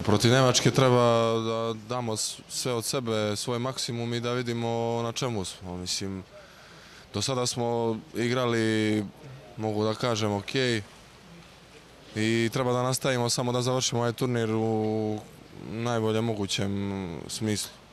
Protiv Nemačke treba da damo sve od sebe, svoj maksimum i da vidimo na čemu smo. Mislim, do sada smo igrali, mogu da kažem, ok. I treba da nastavimo samo da završimo ovaj turnir u najboljem mogućem smislu.